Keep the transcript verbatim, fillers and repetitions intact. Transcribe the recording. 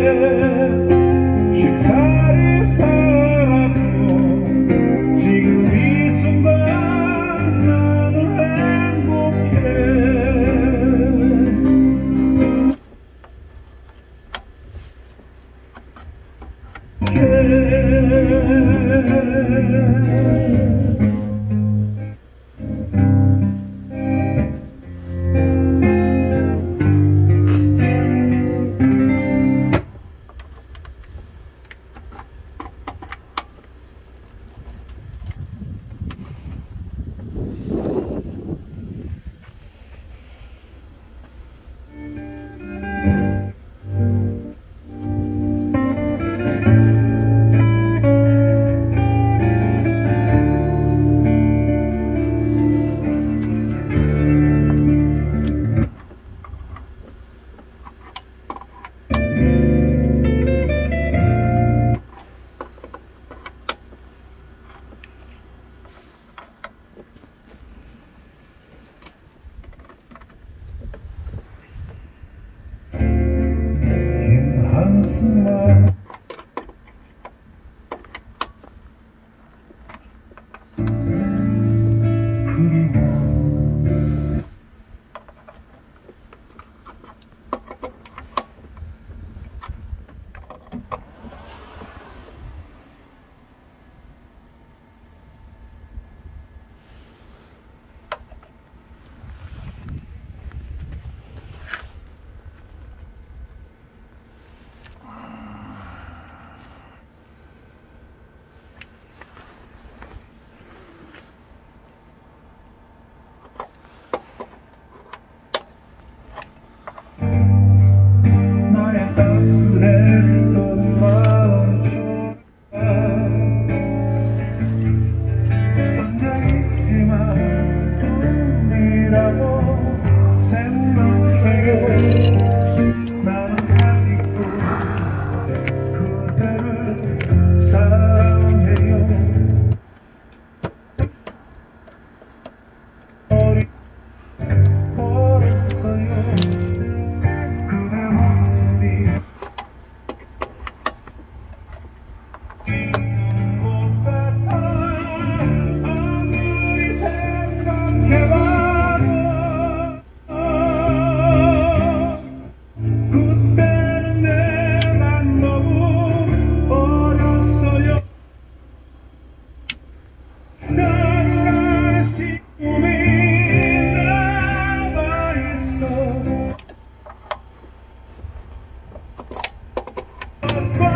쉽사리 살았고 지금 이 순간 나는 행복해. 한숨만 그리워. 따스했던 마음조차 혼자 있지만 꿈이라고 생각해요. 나는 아직도 그대를 사랑해요. 머리 걸었어요. 그대 모습이 있는 것 같아. 아무리 생각해봐도 그때는 내만 너무 어렸어요. 사랑하신 꿈이 남아있어.